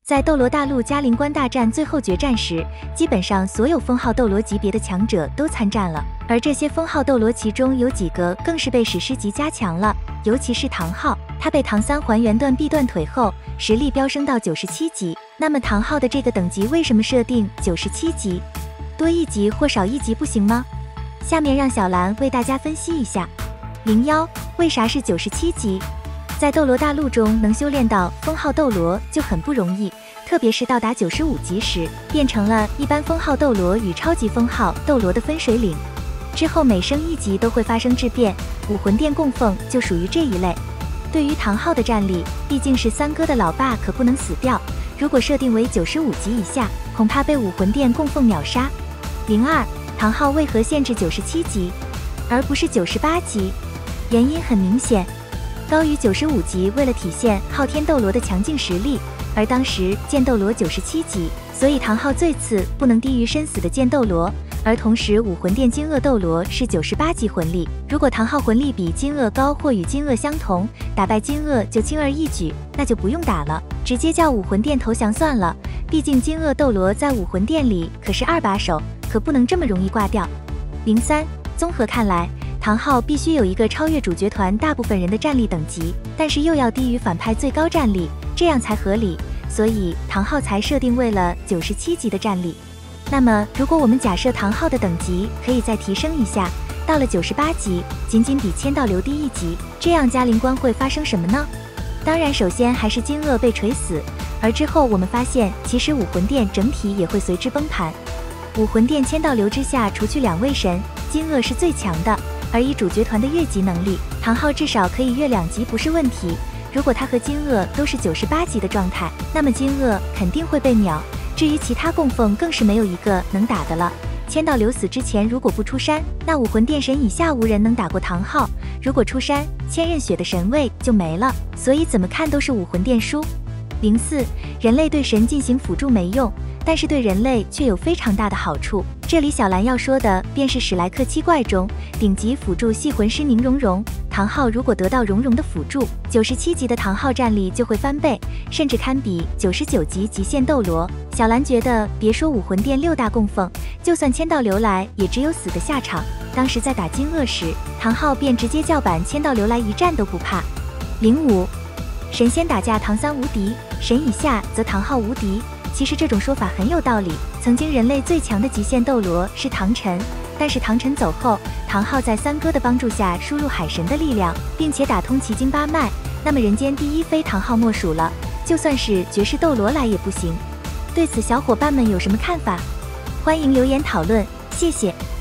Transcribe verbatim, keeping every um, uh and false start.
在斗罗大陆嘉陵关大战最后决战时，基本上所有封号斗罗级别的强者都参战了，而这些封号斗罗其中有几个更是被史诗级加强了，尤其是唐昊，他被唐三还原断臂断腿后，实力飙升到九十七级。那么唐昊的这个等级为什么设定九十七级？多一级或少一级不行吗？下面让小兰为大家分析一下。零幺，为啥是九十七级？在斗罗大陆中能修炼到封号斗罗就很不容易，特别是到达九十五级时，变成了一般封号斗罗与超级封号斗罗的分水岭。之后每升一级都会发生质变，武魂殿供奉就属于这一类。对于唐昊的战力，毕竟是三哥的老爸，可不能死掉。如果设定为九十五级以下，恐怕被武魂殿供奉秒杀。零二，唐昊为何限制九十七级，而不是九十八级？原因很明显。高于九十五级，为了体现昊天斗罗的强劲实力，而当时剑斗罗九十七级，所以唐昊最次不能低于身死的剑斗罗。而同时武魂殿金鳄斗罗是九十八级魂力，如果唐昊魂力比金鳄高或与金鳄相同，打败金鳄就轻而易举，那就不用打了，直接叫武魂殿投降算了。毕竟金鳄斗罗在武魂殿里可是二把手，可不能这么容易挂掉。零三，综合看来，唐昊必须有一个超越主角团大部分人的战力等级，但是又要低于反派最高战力，这样才合理，所以唐昊才设定为了九十七级的战力。那么如果我们假设唐昊的等级可以再提升一下，到了九十八级，仅仅比千道流低一级，这样嘉陵关会发生什么呢？当然首先还是金鳄被锤死，而之后我们发现其实武魂殿整体也会随之崩盘。武魂殿千道流之下，除去两位神，金鳄是最强的，而以主角团的越级能力，唐昊至少可以越两级不是问题。如果他和金鳄都是九十八级的状态，那么金鳄肯定会被秒。至于其他供奉，更是没有一个能打的了。千道流死之前如果不出山，那武魂殿神以下无人能打过唐昊。如果出山，千仞雪的神位就没了，所以怎么看都是武魂殿输。零四，人类对神进行辅助没用，但是对人类却有非常大的好处。这里小兰要说的便是史莱克七怪中顶级辅助系魂师宁荣荣。唐昊如果得到荣荣的辅助，九十七级的唐昊战力就会翻倍，甚至堪比九十九级极限斗罗。小兰觉得，别说武魂殿六大供奉，就算千道流来，也只有死的下场。当时在打金鳄时，唐昊便直接叫板千道流来，一战都不怕。零五，神仙打架唐三无敌，神以下则唐昊无敌。其实这种说法很有道理。曾经人类最强的极限斗罗是唐晨，但是唐晨走后，唐昊在三哥的帮助下输入海神的力量，并且打通奇经八脉，那么人间第一非唐昊莫属了。就算是绝世斗罗来也不行。对此小伙伴们有什么看法？欢迎留言讨论，谢谢。